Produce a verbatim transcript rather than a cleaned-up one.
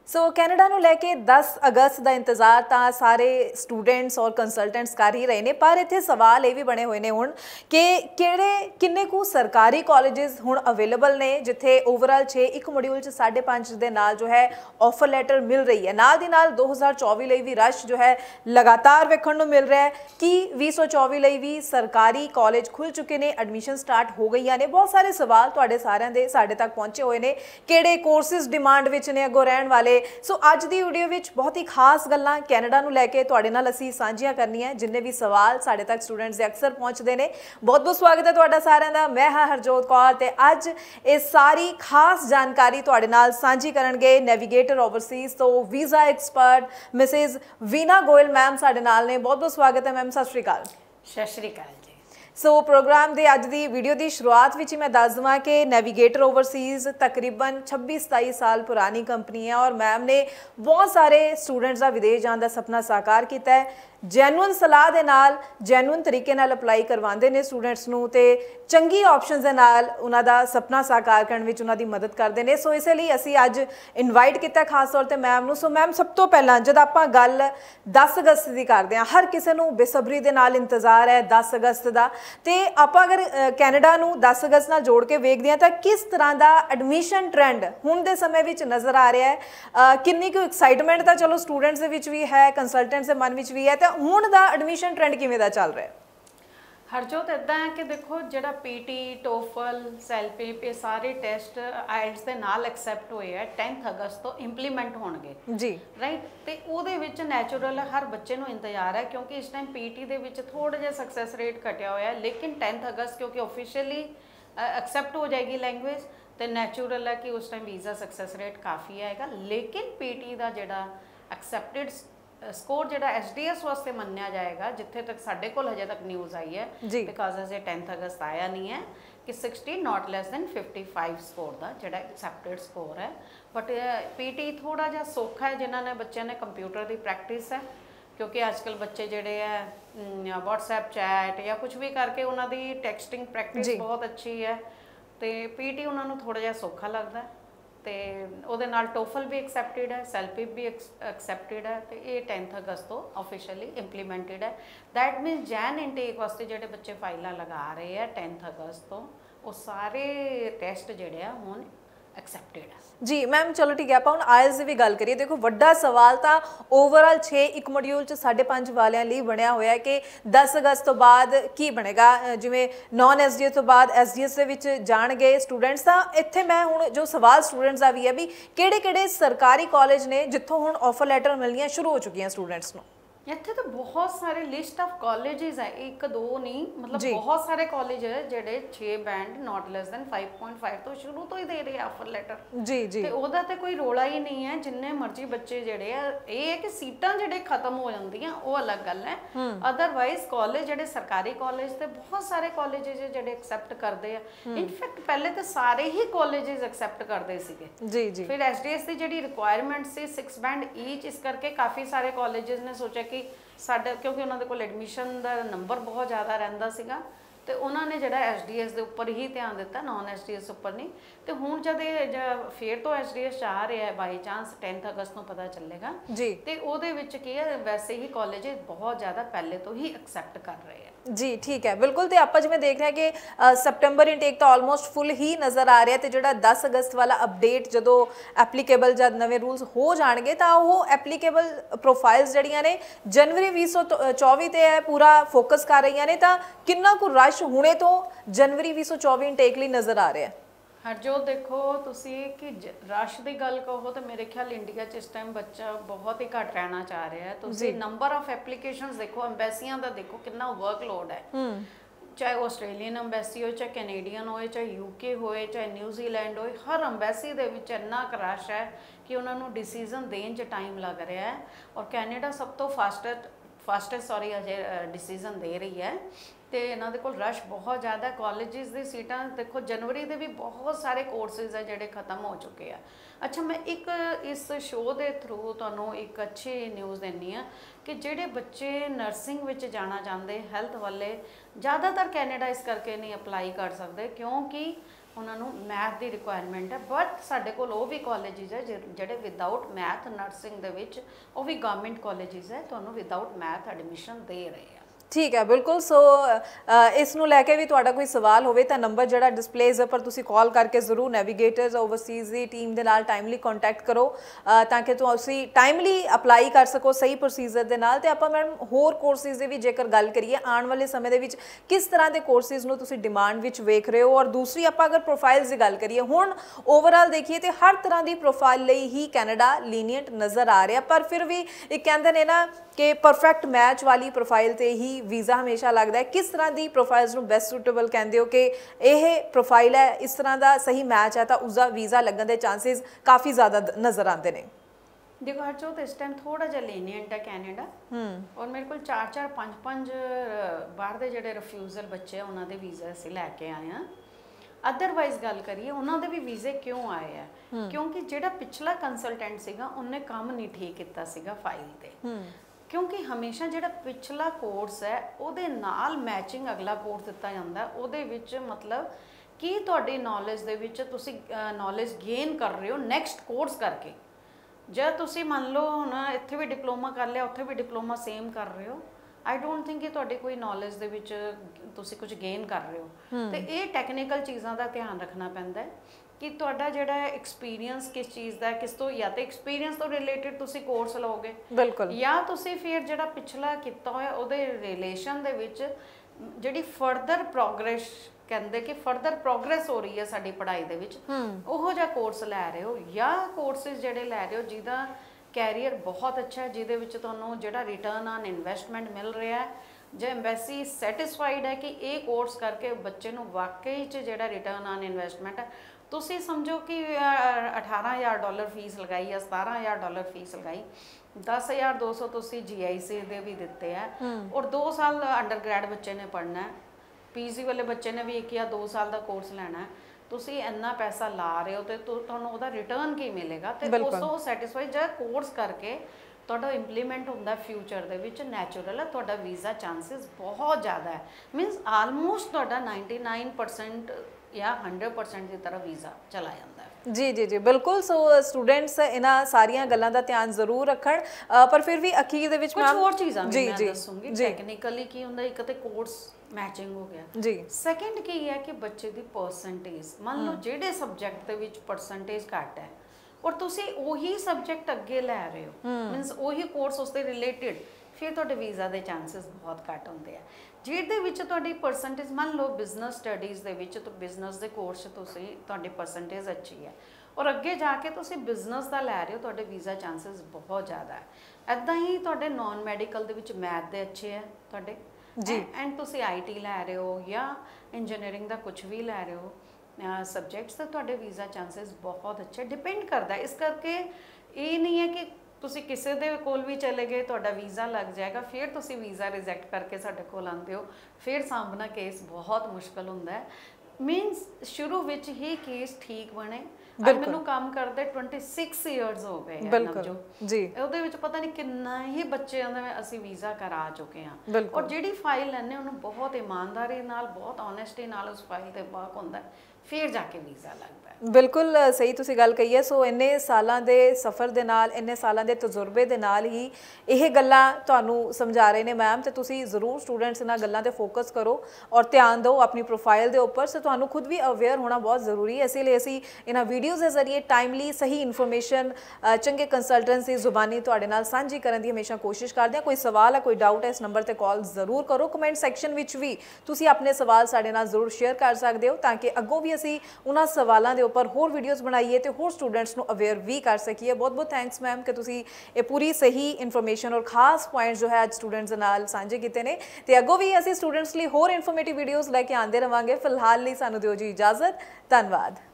सो so, Canada ਨੂੰ ਲੈ ਕੇ दस अगस्त ਦਾ ਇੰਤਜ਼ਾਰ ਤਾਂ ਸਾਰੇ ਸਟੂਡੈਂਟਸ ਔਰ ਕੰਸਲਟੈਂਟਸ ਕਰ ਹੀ ਰਹੇ ਨੇ, ਪਰ ਇੱਥੇ ਸਵਾਲ ਇਹ ਵੀ ਬਣੇ ਹੋਏ ਨੇ ਹੁਣ ਕਿ ਕਿਹੜੇ ਕਿੰਨੇ ਕੁ ਸਰਕਾਰੀ ਕਾਲਜਸ ਹੁਣ ਅਵੇਲੇਬਲ ਨੇ ਜਿੱਥੇ ਓਵਰਆਲ ਛੇ ਇੱਕ ਮੋਡਿਊਲ 'ਚ ਸਾਢੇ ਪੰਜ ਦੇ ਨਾਲ ਜੋ ਹੈ ਆਫਰ ਲੈਟਰ ਮਿਲ ਰਹੀ ਹੈ। ਨਾਲ ਦੀ ਨਾਲ ਦੋ ਹਜ਼ਾਰ ਚੌਵੀ ਲਈ ਵੀ ਰਸ਼ ਜੋ ਹੈ ਲਗਾਤਾਰ ਵੇਖਣ ਨੂੰ ਮਿਲ ਰਿਹਾ ਹੈ ਕਿ ਵੀਹ ਸੌ ਚੌਵੀ ਲਈ ਵੀ ਸਰਕਾਰੀ ਕਾਲਜ ਖੁੱਲ ਚੁੱਕੇ ਨੇ, ਐਡਮਿਸ਼ਨ ਸਟਾਰਟ ਹੋ ਗਈਆਂ ਨੇ। ਬਹੁਤ ਸਾਰੇ ਸਵਾਲ ਤੁਹਾਡੇ ਸਾਰਿਆਂ ਦੇ ਸਾਡੇ ਤੱਕ ਪਹੁੰਚੇ ਹੋਏ ਨੇ, ਕਿਹੜੇ ਕੋਰਸਿਸ ਡਿਮਾਂਡ ਵਿੱਚ ਨੇ ਅੱਗੋਂ ਰਹਿਣ ਵਾਲੇ। सो अज की वीडियो में बहुत ही खास गल्लां कैनेडा नूं लैके तुहाडे नाल असीं सांझियां करनियां, जिन्ने भी सवाल साडे तक स्टूडेंट्स दे अक्सर पहुंचते हैं। बहुत बहुत स्वागत है तुहाडा सारिआं दा। मैं हाँ हरजोत कौर ते अज ये सारी खास जानकारी तुहाडे नाल सांझी करनगे नैवीगेटर ओवरसीज़ तो visa expert Mrs Veena Goyal ma'am साडे नाल ने। बहुत बहुत स्वागत है मैम, सत श्री अकाल। सत श्री अकाल। सो so, प्रोग्राम के अज की वीडियो की शुरुआत में मैं दस देवां कि नैवीगेटर ओवरसीज़ तकरीबन छब्बी सताई साल पुरानी कंपनी है और मैम ने बहुत सारे स्टूडेंट्स का विदेश जाने का सपना साकार किया है। जैनुअन सलाह के नाल जैनुअन तरीके नाल अपलाई करवाते हैं स्टूडेंट्स नूं ते चंगी ऑप्शनस दे नाल उन्हां दा सपना साकार करने विच उन्हां दी मदद करते हैं। सो इसलिए असीं अज इनवाइट किया खास तौर पर मैम नूं। सो मैम सब तो पहला जब आपां गल दस अगस्त की करते हैं, हर किसी नूं बेसब्री दे नाल इंतजार है दस अगस्त का, तो आपां अगर कैनेडा नूं दस अगस्त नाल जोड़ के वेखदे हां तां किस तरह का एडमिशन ट्रेंड हुण दे समय विच नज़र आ रहा है? किन्नी कुछ एक्साइटमेंट तां चलो स्टूडेंट्स दे विच भी है, कंसलटेंट्स दे मन विच भी है, तो हुण दा एडमिशन ट्रेंड किवें दा चल रहा है? हरजोत इदा है कि देखो जो पीटी टोफल सैलपीप ये सारे टेस्ट आइल्स के नाल एक्सैप्ट हुए है टेंथ अगस्त तो इंप्लीमेंट होणगे जी राइट। तो वो नैचुरल हर बच्चे को इंतजार है क्योंकि इस टाइम पीटी दे विच थोड़ा जिहा सक्सैस रेट घटिया होया है, लेकिन टेंथ अगस्त क्योंकि ऑफिशियली एक्सैप्ट हो जाएगी लैंगुएज तो नैचुरल है कि उस टाइम वीज़ा सक्सैस रेट काफ़ी आएगा। लेकिन पीटी का जोड़ा एक्सैप्टेड स्कोर जो एस डी एस वास्ते मन्निया जाएगा, जिथे तक साढ़े को हजे तक न्यूज़ आई है बिकॉज अजे टेंथ अगस्त आया नहीं है कि sixty not less than fifty five score का जो एक्सैप्टेड स्कोर है। बट पी टी थोड़ा जहा सौखा है जिन्होंने बच्चों ने कंप्यूटर की प्रैक्टिस है, क्योंकि आजकल बच्चे जोड़े है व्हाट्सएप चैट या कुछ भी करके उन्होंने टैक्सटिंग प्रैक्टिस बहुत अच्छी है, तो पी टी उन्होंने थोड़ा जहा सौखा लगता है। तो ਉਹਦੇ ਨਾਲ टोफल भी एक्सैप्टेड है, सैलपीप भी एक्सैप्टेड है, तो ये टेंथ अगस्त तो ऑफिशियली इंप्लीमेंटेड है। दैट मीनस जैन इनटेक वास्ते जो बच्चे फाइलां लगा रहे हैं टेंथ अगस्त तो वो सारे टैसट जोड़े हैं हुण एक्सैप्टेड है जी मैम। चलो ठीक है, आप हुण आयल्स की भी गल करिए। देखो वड्डा सवाल तो ओवरऑल छे एक मॉड्यूल च साढ़े पाँच वालियां लई बनया होया कि दस अगस्त तो बाद की बनेगा, जिवें नॉन एस डी एस तो बाद एस डी एस दे विच जाणगे स्टूडेंट्स। तां इत्थे मैं हुण जो सवाल स्टूडेंट्स दा भी है भी किहड़े किहड़े सरकारी कॉलेज ने जित्थों हुण ऑफर लैटर मिलनियां शुरू हो चुकियां स्टूडेंट्स नूं? इत्थे तो बहुत सारे लिस्ट ऑफ कॉलेजेस है, एक दो नहीं मतलब बहुत सारे कॉलेज है जेडे छे band not less than five point five तो शुरू तो ही दे रहे ऑफर लैटर जी जी। तो ओदा ते कोई रोला ही नहीं है, जिन्ने मर्जी बच्चे जेडे है ये है कि सीटां जेडे खत्म हो जांदियां वो अलग गल है। अदरवाइज कॉलेज जेडे सरकारी कॉलेज ते बहुत सारे कॉलेजेस जेडे एक्सैप्ट करते हैं। इनफैक्ट पहले तो सारे ही कॉलेजेस एक्सैप्ट करते सीगे जी जी। फिर एस डी एस की जेडी रिक्वायरमेंट सी सिक्स बैंड ईच, इस करके काफ़ी सारे कॉलेजेस ने सोचा कि साडा क्योंकि उन्होंने कोल एडमिशन का नंबर बहुत ज़्यादा रहिंदा सीगा तो उन्होंने जो एस डी एस के उपर ही ध्यान दिता, नॉन एस डी एस उपर नहीं। तो हुण जब फिर तो एस डी एस आ रहा है बाई चांस टेंथ अगस्त को पता चलेगा जी, तो वो की है वैसे ही कॉलेज बहुत ज़्यादा पहले तो ही एक्सैप्ट कर रहे हैं जी ठीक है बिल्कुल। तो आप जिवें देख रहे हैं कि सप्टेंबर इनटेक तो ऑलमोस्ट फुल ही नज़र आ रहा है, तो जो दस अगस्त वाला अपडेट जो एप्लीकेबल जब नवे रूल्स हो जाएंगे तो वो एप्लीकेबल प्रोफाइल्स जड़ियाँ ने जनवरी भी सौ चौबी ते है पूरा फोकस कर रही ने, तो कितना को रश हुणे तो जनवरी भी सौ चौबी इनटेक लिए नज़र आ रहा है? हरजोत देखो तुसी कि रश की गल कहो तो मेरे ख्याल इंडिया च इस टाइम बच्चा बहुत ही घट रहना चाह रहा है। तुसी नंबर ऑफ एप्लीकेशंस देखो, एम्बेसियां का देखो कितना वर्कलोड है, चाहे ऑस्ट्रेलियन एम्बेसी हो, चाहे कैनेडियन हो, चाहे यूके हो, चाहे न्यूजीलैंड हो, हर एम्बेसी दे विच इन्ना रश है कि उन्होंने डिसीजन देने च टाइम लग रहा है। और कैनेडा सब तो फास्टेस्ट फास्टेस्ट सॉरी अजे डिसीजन दे रही है, तो इन्हों के रश बहुत ज़्यादा। कॉलेजिस की सीटां देखो जनवरी के भी बहुत सारे कोर्सेज है जोड़े खत्म हो चुके हैं। अच्छा मैं एक इस शो के थ्रू तुहानूं एक अच्छी न्यूज़ देनी है कि जोड़े बच्चे नर्सिंग विच जाना चाहते हेल्थ वाले ज़्यादातर कैनेडा इस करके नहीं अपलाई कर सकते क्योंकि ਉਹਨਾਂ ਨੂੰ ਮੈਥ ਦੀ ਰਿਕੁਆਇਰਮੈਂਟ ਹੈ, ਬਟ ਸਾਡੇ ਕੋਲ ਉਹ ਵੀ ਕਾਲਜਿਸ ਹੈ ਜਿਹੜੇ ਵਿਦਆਊਟ ਮੈਥ ਨਰਸਿੰਗ ਦੇ ਵਿੱਚ, ਉਹ ਵੀ ਗਵਰਨਮੈਂਟ ਕਾਲਜਿਸ ਹੈ, ਤੁਹਾਨੂੰ ਵਿਦਆਊਟ ਮੈਥ ਐਡਮਿਸ਼ਨ ਦੇ ਰਹੇ ਆ। ठीक है, बिल्कुल। सो इस नूं लैके भी तुहाडा कोई सवाल होवे तां नंबर जिहड़ा डिस्पलेज पर तुसीं कॉल करके जरूर नेविगेटर्स ओवरसीज़ दी टीम दे नाल टाइमली कॉन्टैक्ट करो ताकि तुसीं टाइमली अपलाई कर सको सही प्रोसीजर दे नाल। ते आपां मैडम होर कोर्सिस दी भी जेकर गल करिए आउण वाले समय दे विच किस तरह दे कोर्सिस नूं तुसीं डिमांड विच वेख रहे हो, और दूसरी आपां अगर प्रोफाइल्स दी गल करिए हुण ओवरऑल देखिए तो हर तरह की प्रोफाइल लई ही कैनेडा लीनियंट नज़र आ रहा, पर फिर भी एक कहते हैं ना कि परफेक्ट मैच वाली प्रोफाइल ते ही वीज़ा हमेशा लगता है। किस तरह की प्रोफाइल्स नूं बेस्ट सूटेबल कहते हो कि यह प्रोफाइल है, इस तरह का सही मैच है तो उसका वीज़ा लगन के चांसिस काफ़ी ज़्यादा नज़र आते हैं? देखो हरजोत इस टाइम थोड़ा जिहा लीनियंट है कैनेडा, और मेरे को चार चार पाँच पाँच बाहर के जोड़े रिफ्यूजल बच्चे उन्होंने वीज़ा असीं लैके आए हैं। अदरवाइज गल करिए उन्होंने भी वीज़े क्यों आए हैं, क्योंकि जिहड़ा पिछला कंसलटेंट सीगा उन्हें काम नहीं ठीक किया सीगा फाइल ते, क्योंकि हमेशा जिहड़ा पिछला कोर्स है उहदे नाल मैचिंग अगला कोर्स दिता जाता है, उहदे विच मतलब कि तुहाडी नॉलेज दे विच तुसीं नॉलेज गेन कर रहे हो नैक्सट कोर्स करके। जे तुसीं मान लो हुण इत्थे भी डिप्लोमा कर लिया उत्थे भी डिप्लोमा सेम कर रहे हो, आई डोंट थिंक कि तुहाडी कोई नॉलेज दे विच तुसीं कुछ गेन कर रहे हो। तो ये टैक्नीकल चीज़ों का ध्यान रखना पैंदा है कि तुहाडा जिहड़ा एक्सपीरियंस किस चीज़ का, किस तो या तो एक्सपीरियंस तो रिलेटेड तुसीं कोर्स लओगे, बिल्कुल, या तुसीं फिर जिहड़ा पिछला कीता होया उहदे रिलेशन दे विच जिहड़ी फर्दर प्रोग्रेस कहंदे कि फर्दर प्रोग्रेस हो रही है साडी पढ़ाई दे विच, ओहो जिहा कोर्स लै रहे हो, या कोर्सेज जिहड़े लै रहे हो जिहदा कैरियर बहुत अच्छा है, जिहदे विच तुहानूं जिहड़ा रिटर्न ऑन इन्वेस्टमेंट मिल रहा है, जो एम्बैसी सैटिस्फाइड है कि ये कोर्स करके बच्चे नूं वाकई च जिहड़ा रिटर्न ऑन इन्वेस्टमेंट है, तुसीं समझो कि अठारह हज़ार डॉलर फीस लगाई या सतारह हज़ार डॉलर फीस लगाई, दस हज़ार दो सौ तुसीं जी आई सी दे भी दिते हैं, और दो साल अंडर ग्रैड बच्चे ने पढ़ना है, पी जी वाले बच्चे ने भी एक या दो साल का कोर्स लेना है, तुसीं इन्ना पैसा ला रहे हो तो तुहानूं उहदा रिटर्न की मिलेगा, तो उस तो सैटिस्फाइड जो कोर्स करके तुहाडा इंप्लीमेंट होंदा फ्यूचर दे विच नैचुरल है, तुहाडा वीज़ा चांसिस बहुत ज़्यादा है, मीनस आलमोस्ट तुहाडा नाइनटी नाइन परसेंट या हंड्रेड परसेंट की तरह वीज़ा चला जाता है। जी जी जी बिल्कुल। सो स्टूडेंट्स इन्हां सारियां गल्लां दा ध्यान जरूर रखण, पर फिर भी अखीर दे विच कुछ होर चीज़ां जी मैं जी दसूंगी। टैक्नीकली की हुंदा, एक ते कोर्स मैचिंग हो गया जी, सैकेंड की है कि बच्चे दी परसेंटेज, मान लो जिहड़े सब्जैक्ट दे विच परसेंटेज घट है और तुसीं ओही सब्जैक्ट अगे लै रहे हो, मीनस ओही कोर्स उसदे रिलेटेड, फिर तुहाडे वीज़ा दे चांसिस बहुत घट होंदे आ। जिहदे विच तुहाडी परसेंटेज मान लो बिजनस स्टडीज़ दे विच तो बिजनस दे कोर्स तुसीं तुहाडी परसेंटेज अच्छी है और अगे जाके तुसीं बिजनस दा लै रहे हो, तुहाडे वीज़ा चांसिस बहुत ज़्यादा है। इदां ही तुहाडे नॉन मैडिकल दे विच मैथ दे अच्छे है तुहाडे जी, एंड तुसीं आई टी लै रहे हो या इंजीनियरिंग दा कुछ भी लै रहे हो सब्जैक्ट्स, तो तुहाडे वीज़ा चांसिस बहुत अच्छे, डिपेंड करता है। इस करके ये नहीं है कि तुसीं किसी दे कोल भी चले गए तुहाडा वीज़ा लग जाएगा, फिर तुसीं वीज़ा रिजैक्ट करके साडे कोल आंदे हो, फिर सामना केस बहुत मुश्किल हुंदा है। मीनस शुरू विच ही केस ठीक बने, मैनूं काम करदे ट्वेंटी सिक्स ईयर्स हो गए बिल्कुल जी, उहदे विच पता नहीं किन्ना ही बच्चों दा असीं वीज़ा करा चुके हैं, और जिहड़ी फाइल लैंदे उहनूं बहुत ईमानदारी नाल बहुत ऑनेस्टी नाल उस फाइल ते वर्क हुंदा, फिर जाके वीज़ा लगदा। बिल्कुल सही तुसीं गल कही है। सो इन्ने सालां दे सफ़र दे नाल, इन्ने सालां दे तजुर्बे दे नाल ही यह गल्लां तुहानूं समझा रहे ने मैम, तो तुसीं जरूर स्टूडेंट्स इन्हां गल्लां ते फोकस करो और ध्यान दो अपनी प्रोफाइल दे उपर। सो तुहानूं खुद भी अवेयर होना बहुत जरूरी है, इसलिए असीं इन्हां वीडियोज़ के जरिए टाइमली सही इन्फॉर्मेशन चंगे कंसलटेंट्स की जुबानी तुहाडे नाल सांझी करन दी हमेशा कोशिश करदे हां। कोई सवाल है, कोई डाउट है, इस नंबर ते कॉल जरूर करो। कमेंट सैक्शन विच भी तुसीं अपने सवाल साडे नाल जरूर शेयर कर सकदे हो, ताकि अग्गों भी असीं उन्हां सवालों के उपर होर वीडियोज़ बनाइए तो होर स्टूडेंट्स को अवेयर भी कर सकीए। बहुत बहुत थैंक्स मैम कि तुसीं ये पूरी सही इन्फॉर्मेशन और खास पॉइंट जो है अज स्टूडेंट्स नाल सांझे कीते ने, ते अग्गों भी असीं स्टूडेंट्स लिए होर इन्फॉर्मेटिव वीडियोज़ लैके आंदे रहांगे। फिलहाल लई सानूं दिओ जी इजाजत, धन्नवाद।